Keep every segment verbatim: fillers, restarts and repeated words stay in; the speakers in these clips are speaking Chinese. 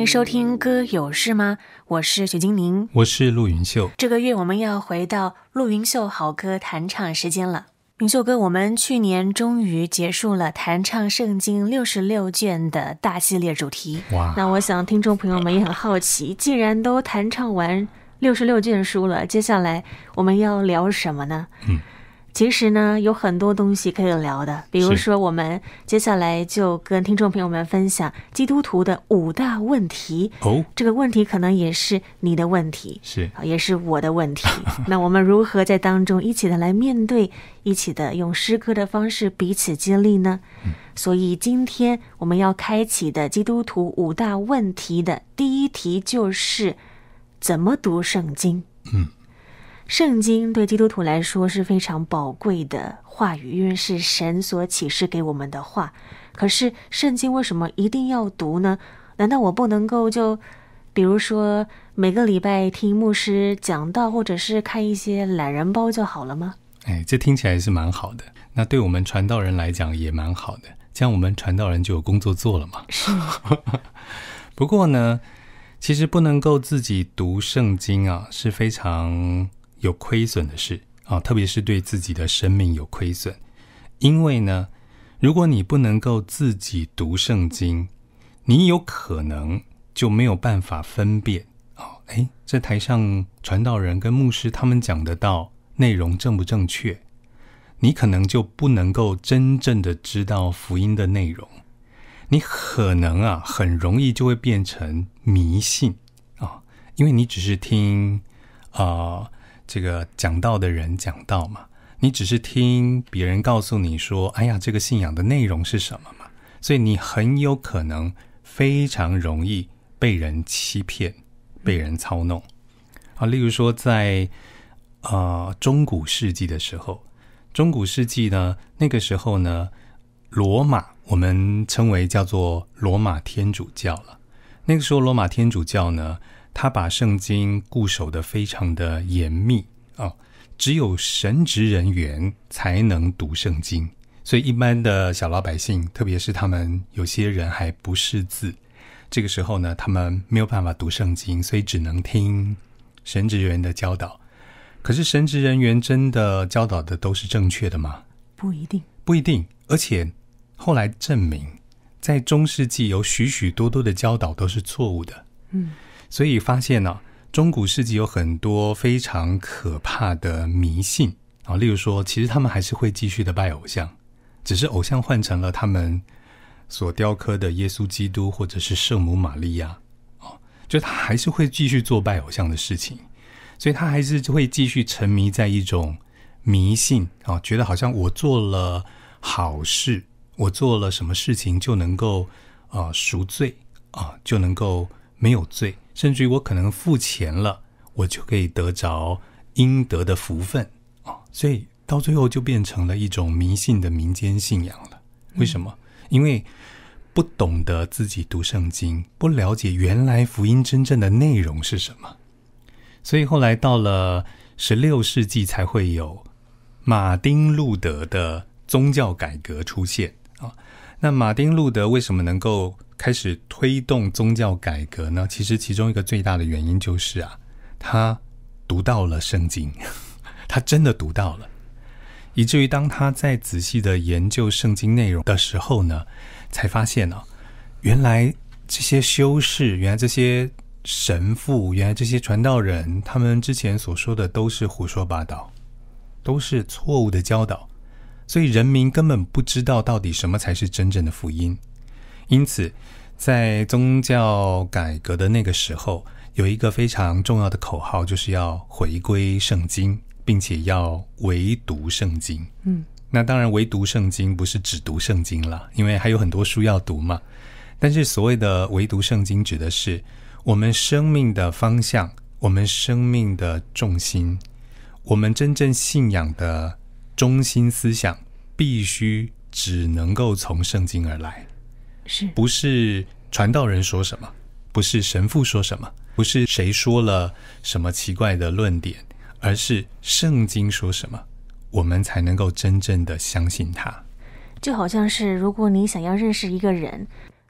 迎收听歌有事吗？我是许金玲， 我是陆云秀。 这个月我们要回到陆云秀好歌弹唱时间了。云秀哥，我们去年终于结束了弹唱圣经六十六卷的大系列主题。 哇！ 那我想听众朋友们也很好奇，既然都弹唱完六十六卷书了，接下来我们要聊什么呢？嗯。其实呢，有很多东西可以聊的，比如说我们接下来就跟听众朋友们分享基督徒的五大问题。 哦， 这个问题可能也是你的问题， 是也是我的问题。那我们如何在当中一起的来面对，一起的用诗歌的方式彼此激励呢？嗯，所以今天我们要开启的基督徒五大问题的第一题就是怎么读圣经。 嗯。 圣经对基督徒来说是非常宝贵的话语，因为是神所启示给我们的话。可是圣经为什么一定要读呢？难道我不能够就比如说每个礼拜听牧师讲道，或者是看一些懒人包就好了吗？ 哎，这听起来是蛮好的。那对我们传道人来讲也蛮好的，这样我们传道人就有工作做了嘛。 是。 不过呢，其实不能够自己读圣经啊，是非常有亏损的事啊，特别是对自己的生命有亏损。因为呢，如果你不能够自己读圣经，你有可能就没有办法分辨啊，诶，这台上传道人跟牧师他们讲的道内容正不正确，你可能就不能够真正的知道福音的内容，你可能啊很容易就会变成迷信啊，因为你只是听啊。呃这个讲道的人讲道嘛，你只是听别人告诉你说，哎呀，这个信仰的内容是什么嘛，所以你很有可能非常容易被人欺骗，被人操弄啊。例如说在呃中古世纪的时候，中古世纪呢，那个时候呢，罗马我们称为叫做罗马天主教了。那个时候罗马天主教呢，他把圣经固守得非常的严密哦，只有神职人员才能读圣经，所以一般的小老百姓，特别是他们有些人还不识字，这个时候呢，他们没有办法读圣经，所以只能听神职人员的教导。可是神职人员真的教导的都是正确的吗？ 不一定， 不一定。而且后来证明，在中世纪有许许多多的教导都是错误的。 嗯。 所以发现呢、啊，中古世纪有很多非常可怕的迷信啊，例如说，其实他们还是会继续的拜偶像，只是偶像换成了他们所雕刻的耶稣基督或者是圣母玛利亚啊，就他还是会继续做拜偶像的事情，所以他还是会继续沉迷在一种迷信啊，觉得好像我做了好事，我做了什么事情就能够啊赎罪啊，就能够没有罪。甚至于我可能付钱了，我就可以得着应得的福分、哦、所以到最后就变成了一种迷信的民间信仰了。为什么？因为不懂得自己读圣经，不了解原来福音真正的内容是什么，所以后来到了十六世纪才会有马丁路德的宗教改革出现、哦、那马丁路德为什么能够开始推动宗教改革呢？其实其中一个最大的原因就是啊，他读到了圣经，他真的读到了，以至于当他在仔细的研究圣经内容的时候呢，才发现啊，原来这些修士，原来这些神父，原来这些传道人，他们之前所说的都是胡说八道，都是错误的教导，所以人民根本不知道到底什么才是真正的福音。因此在宗教改革的那个时候，有一个非常重要的口号，就是要回归圣经，并且要唯读圣经。嗯，那当然唯读圣经不是只读圣经啦，因为还有很多书要读嘛。但是所谓的唯读圣经指的是我们生命的方向，我们生命的重心，我们真正信仰的中心思想必须只能够从圣经而来， 是不是传道人说什么，不是神父说什么，不是谁说了什么奇怪的论点，而是圣经说什么，我们才能够真正的相信它。 就好像是如果你想要认识一个人，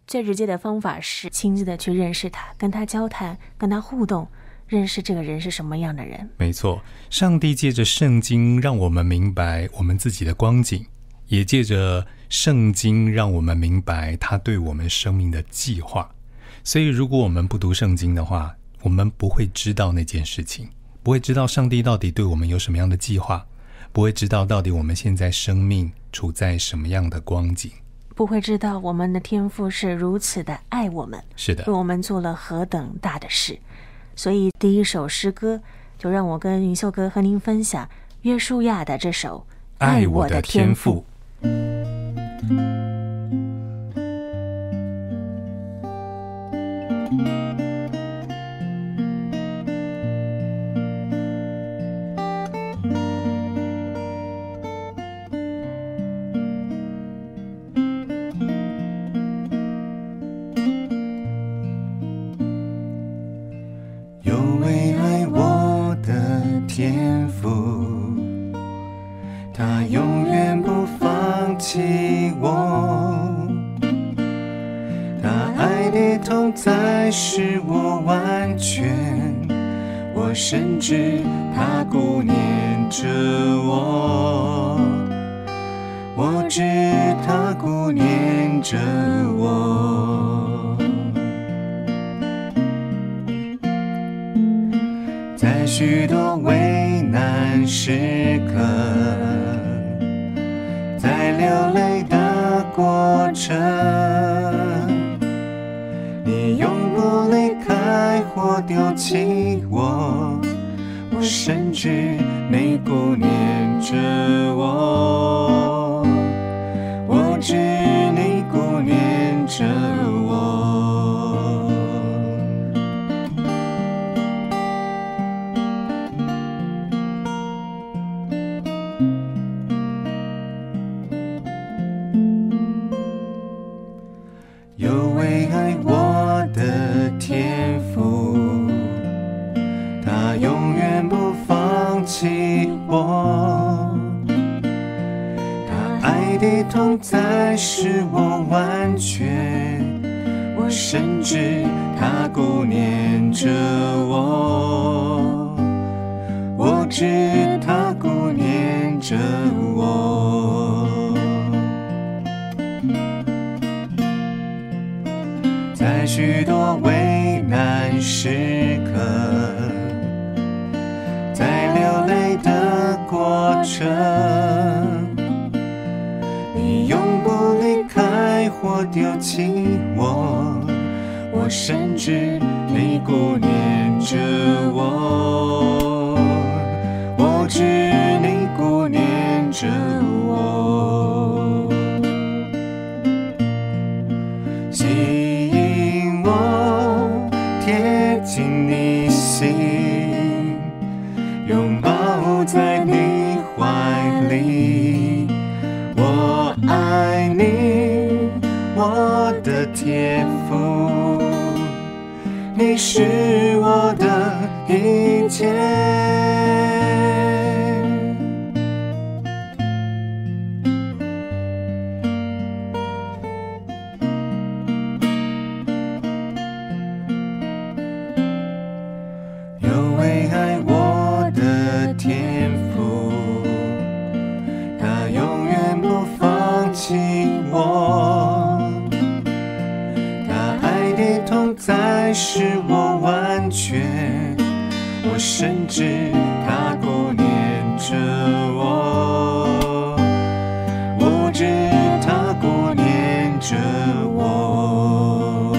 最直接的方法是亲自的去认识他，跟他交谈，跟他互动，认识这个人是什么样的人。 没错，上帝借着圣经让我们明白我们自己的光景，也借着圣经让我们明白他对我们生命的计划。所以如果我们不读圣经的话，我们不会知道那件事情，不会知道上帝到底对我们有什么样的计划，不会知道到底我们现在生命处在什么样的光景， 不会知道我们的天父是如此的爱我们， 是的， 为我们做了何等大的事。所以第一首诗歌就让我跟云秀哥和您分享约书亚的这首《爱我的天父》。 有位爱我的天父，他永远不放弃我，他爱的同在使我完全，我深知他顾念着我，我知他顾念着我。在许多危难时刻，在流泪的过程，你永不离开或丢弃我，我深知你顾念着我，我知你顾念着我。有位爱我的天父，他永远不放弃我，他爱的同在使我完全，我深知他顾念着我，我知他顾念着我。在许多危难时刻，在流泪的过程，你永不离开或丢弃我，我深知你顾念着我，我知你顾念着我。吸引我贴近你心，拥抱在你怀里，我爱你，我的天父，你是我的一切。有位爱我的天父，他永远不放弃我，他爱的同在使我完全，我深知他顾念着我，我知他顾念着我。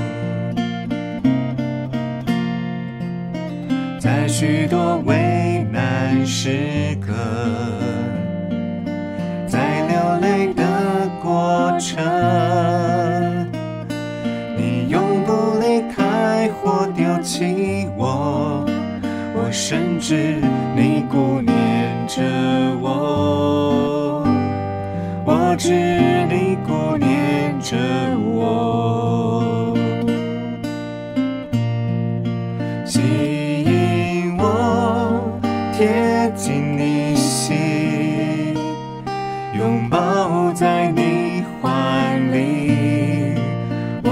在许多危难时刻，在流泪的过程，你永不离开或丢弃我，我深知你顾念着我，我知你顾念着我。吸引我贴近你心，拥抱在你怀里，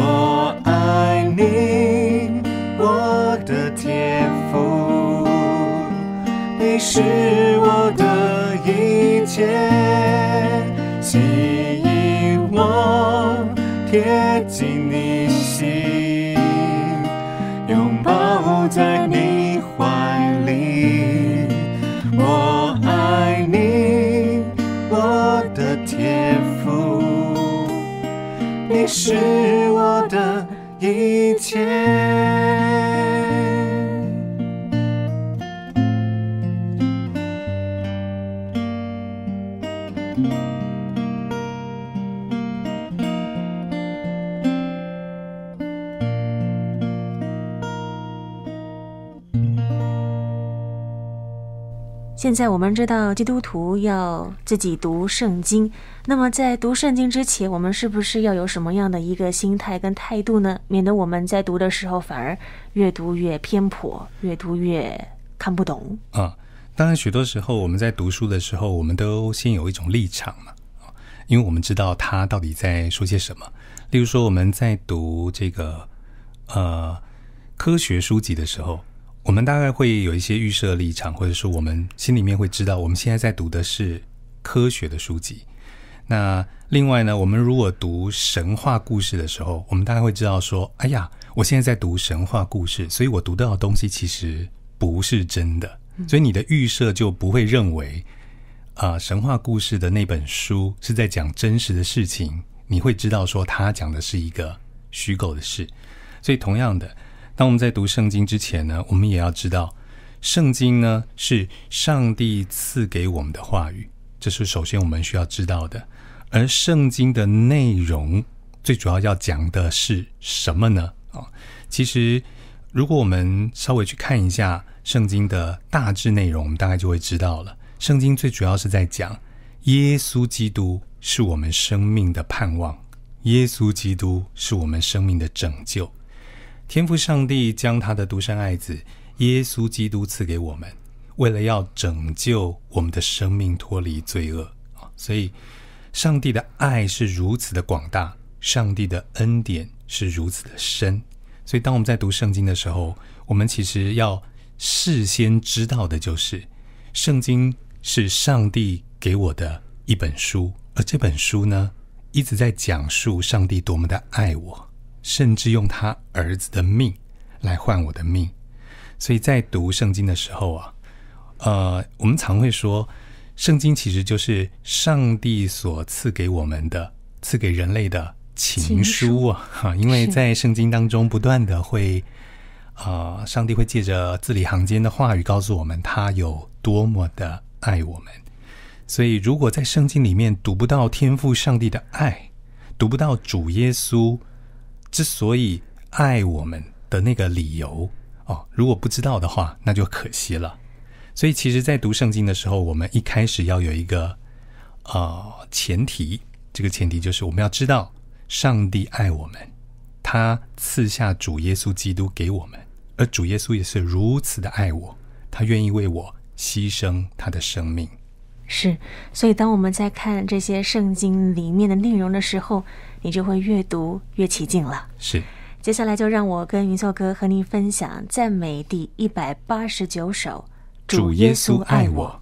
是我的一切，吸引我贴近你心，拥抱在你怀里。我爱你，我的天父，你是我的一切。 现在我们知道基督徒要自己读圣经，那么在读圣经之前，我们是不是要有什么样的一个心态跟态度呢？免得我们在读的时候反而越读越偏颇，越读越看不懂啊。当然许多时候我们在读书的时候，我们都先有一种立场嘛，因为我们知道他到底在说些什么。例如说我们在读这个呃科学书籍的时候，我们大概会有一些预设立场，或者说我们心里面会知道我们现在在读的是科学的书籍。那另外呢，我们如果读神话故事的时候，我们大概会知道说，哎呀，我现在在读神话故事，所以我读到的东西其实不是真的，所以你的预设就不会认为呃，神话故事的那本书是在讲真实的事情，你会知道说它讲的是一个虚构的事。所以同样的，当我们在读圣经之前呢，我们也要知道圣经呢是上帝赐给我们的话语，这是首先我们需要知道的。而圣经的内容最主要要讲的是什么呢？哦，其实如果我们稍微去看一下圣经的大致内容，我们大概就会知道了。圣经最主要是在讲耶稣基督是我们生命的盼望，耶稣基督是我们生命的拯救。天父上帝将他的独生爱子耶稣基督赐给我们，为了要拯救我们的生命脱离罪恶。所以上帝的爱是如此的广大，上帝的恩典是如此的深。所以当我们在读圣经的时候，我们其实要事先知道的就是圣经是上帝给我的一本书，而这本书呢一直在讲述上帝多么的爱我，甚至用他儿子的命来换我的命。所以在读圣经的时候啊，呃，我们常会说圣经其实就是上帝所赐给我们的，赐给人类的情书啊。因为在圣经当中不断的会呃，上帝会借着字里行间的话语告诉我们他有多么的爱我们。所以如果在圣经里面读不到天父上帝的爱，读不到主耶稣之所以爱我们的那个理由哦，如果不知道的话，那就可惜了。所以其实在读圣经的时候，我们一开始要有一个呃前提，这个前提就是我们要知道上帝爱我们，他赐下主耶稣基督给我们，而主耶稣也是如此的爱我，他愿意为我牺牲他的生命。 是，所以当我们在看这些圣经里面的内容的时候，你就会越读越起劲了。 是， 接下来就让我跟云秀哥和您分享赞美第一百八十九首， 主耶稣爱我。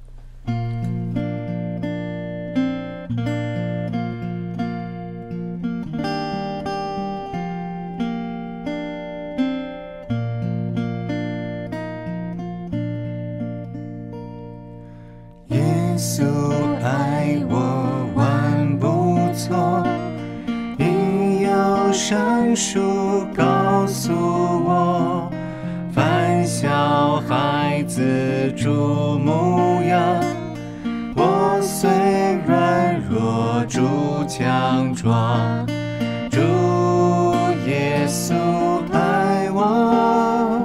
耶稣爱我万不错，因有圣书告诉我，凡小孩子主模样，我虽软弱主强壮，主耶稣爱我，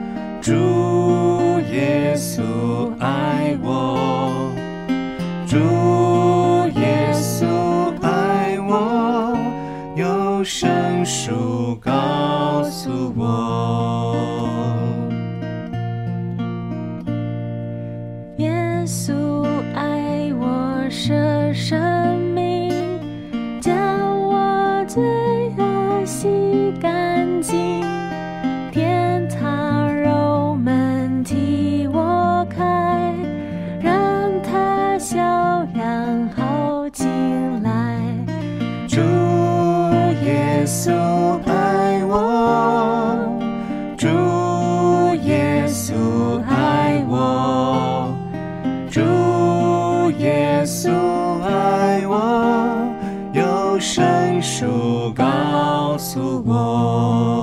主耶稣爱我，主耶稣爱我，有圣书告诉我。 耶稣爱我，舍生命，将我罪恶洗干净，天堂肉门替我开， 诉我。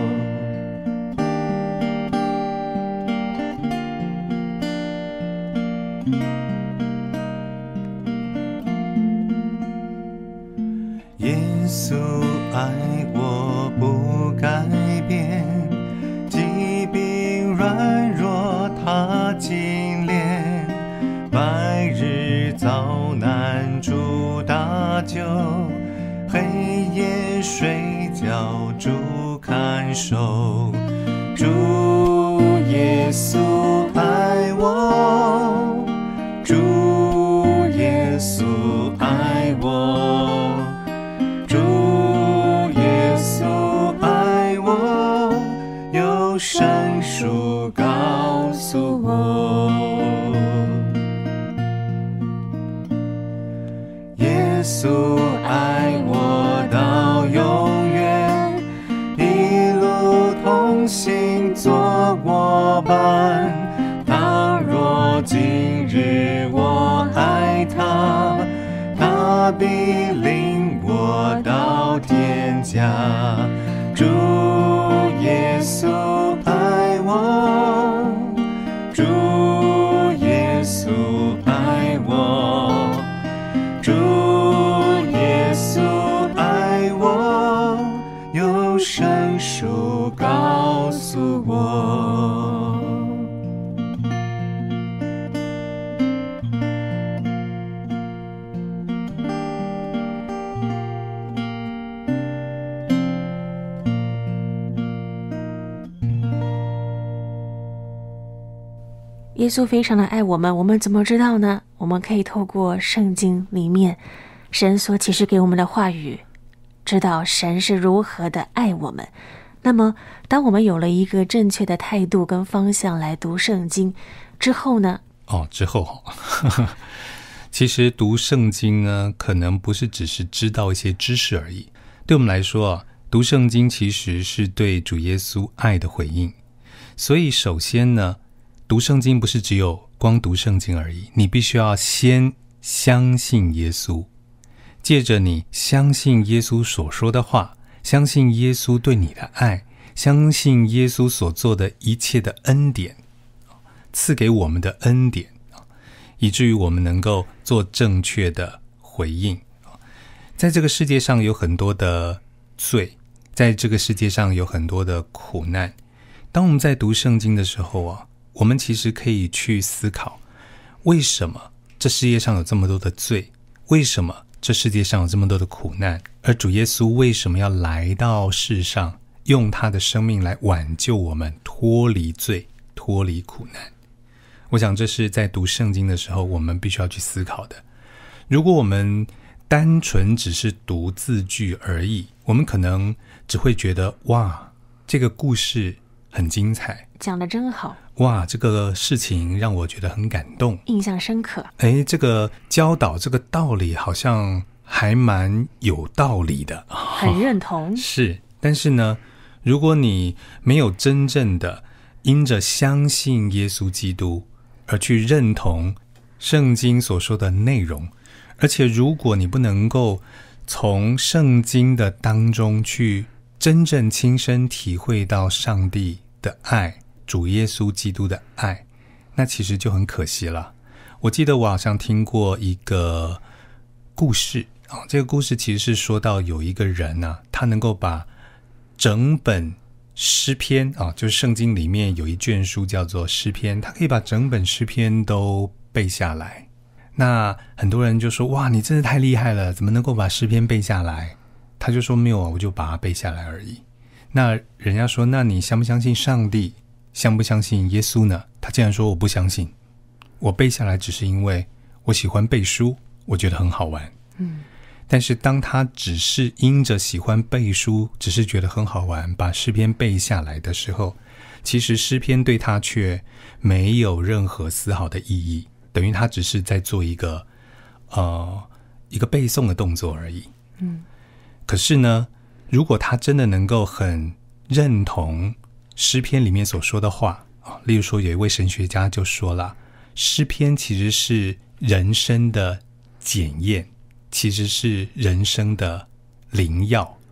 耶稣爱我不改变，疾病软弱他经炼，白日遭难主搭救，黑夜睡觉主看守。主耶稣爱我，主耶稣爱我，主耶稣爱我，有圣书告诉我。耶稣爱我到永远，一路同行作我伴。倘若今日我爱他，他必领我到天家。主耶稣爱我，主耶稣爱我，主耶稣爱我，有圣书告诉我。 耶稣非常的爱我们，我们怎么知道呢？我们可以透过圣经里面神所启示给我们的话语，知道神是如何的爱我们。那么当我们有了一个正确的态度跟方向来读圣经之后呢？ 哦，之后其实读圣经呢，可能不是只是知道一些知识而已。对我们来说啊，读圣经其实是对主耶稣爱的回应。所以首先呢，读圣经不是只有光读圣经而已，你必须要先相信耶稣，借着你相信耶稣所说的话，相信耶稣对你的爱，相信耶稣所做的一切的恩典，赐给我们的恩典，以至于我们能够做正确的回应。在这个世界上有很多的罪，在这个世界上有很多的苦难。当我们在读圣经的时候啊，我们其实可以去思考，为什么这世界上有这么多的罪？为什么这世界上有这么多的苦难？而主耶稣为什么要来到世上，用他的生命来挽救我们，脱离罪，脱离苦难？我想这是在读圣经的时候我们必须要去思考的。如果我们单纯只是读字句而已，我们可能只会觉得，哇，这个故事很精彩， 讲得真好， 哇，这个事情让我觉得很感动， 印象深刻。 诶，这个教导这个道理好像还蛮有道理的， 很认同。 是，但是呢，如果你没有真正的因着相信耶稣基督而去认同圣经所说的内容，而且如果你不能够从圣经的当中去真正亲身体会到上帝的爱，主耶稣基督的爱，那其实就很可惜了。我记得我好像听过一个故事，哦，这个故事其实是说到有一个人啊，他能够把整本诗篇啊，就是圣经里面有一卷书叫做诗篇，他可以把整本诗篇都背下来。那很多人就说，哇，你真的太厉害了，怎么能够把诗篇背下来？他就说，没有啊，我就把它背下来而已。那人家说，那你相不相信上帝？相不相信耶稣呢？他竟然说，我不相信，我背下来只是因为我喜欢背书，我觉得很好玩。 嗯， 但是当他只是因着喜欢背书，只是觉得很好玩，把诗篇背下来的时候，其实诗篇对他却没有任何丝毫的意义，等于他只是在做一个呃一个背诵的动作而已。 嗯， 可是呢，如果他真的能够很认同诗篇里面所说的话，例如说有一位神学家就说了，诗篇其实是人生的检验，其实是人生的灵药，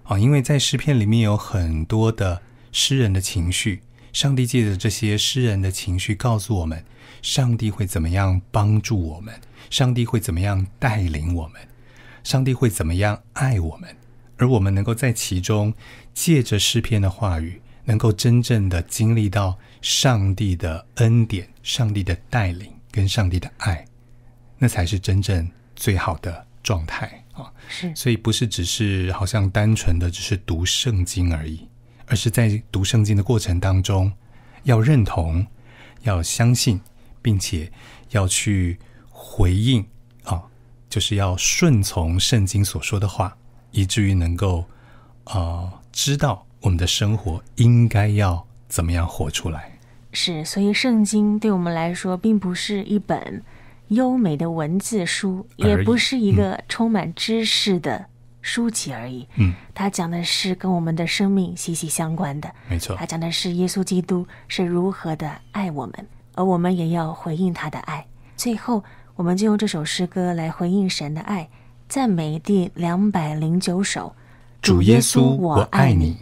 哦，因为在诗篇里面有很多的诗人的情绪，上帝借着这些诗人的情绪告诉我们，上帝会怎么样帮助我们，上帝会怎么样带领我们，上帝会怎么样爱我们，而我们能够在其中借着诗篇的话语，能够真正的经历到上帝的恩典，上帝的带领跟上帝的爱，那才是真正最好的状态啊！ 是， 所以不是只是好像单纯的只是读圣经而已，而是在读圣经的过程当中，要认同，要相信，并且要去回应啊，就是要顺从圣经所说的话，以至于能够呃知道我们的生活应该要怎么样活出来。 是，所以圣经对我们来说并不是一本优美的文字书，也不是一个充满知识的书籍而已。嗯，它讲的是跟我们的生命息息相关的。 没错， 它讲的是耶稣基督是如何的爱我们，而我们也要回应他的爱。最后，我们就用这首诗歌来回应神的爱，赞美第两百零九首。 主耶稣，我爱你。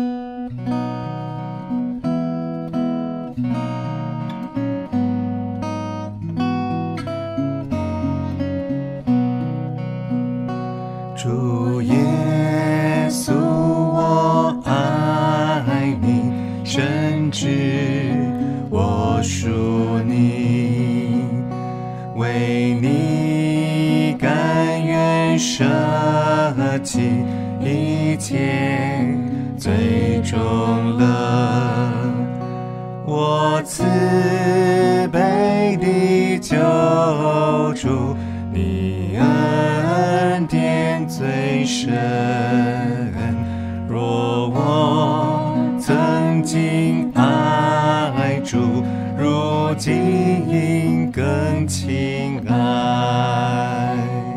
主耶稣，我爱你，深知我属你，为你甘愿舍弃一切，最终了我慈悲的救主，你恩典最深。若我曾经爱主，如今更亲爱。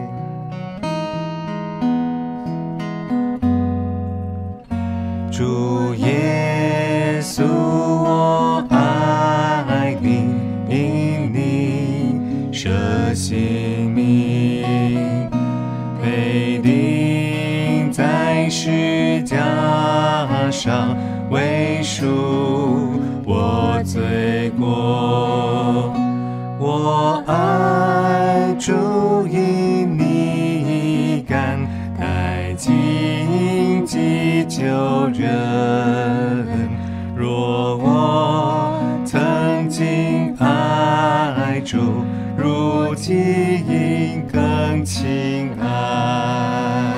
主耶稣，我爱你，因你舍性命，被钉在十架上，为赎我罪过。我爱主，因你甘带荆棘救人。若我曾经爱主，如今更亲爱。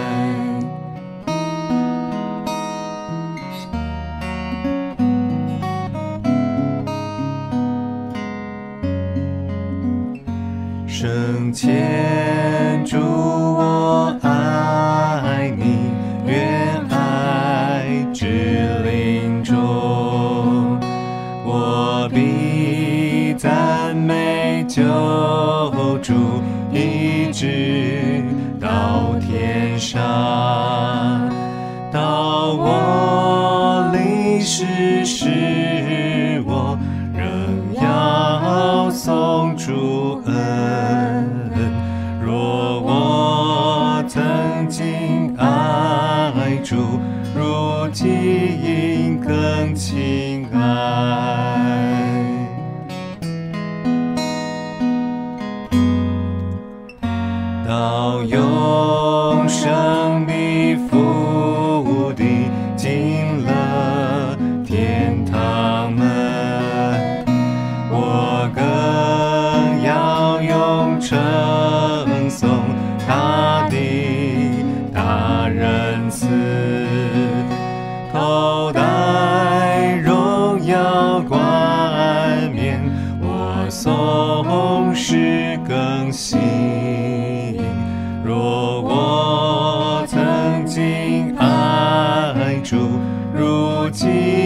生前主，我爱你，愿爱至临终，我必赞美救主，一直到天上。到我离世时，我仍要颂主恩。若我曾经爱主，如今更亲爱。到永生的福地，进了天堂门，我更要用称颂他的大仁慈，头戴荣耀冠冕，我颂诗更新。若我曾经爱主，如今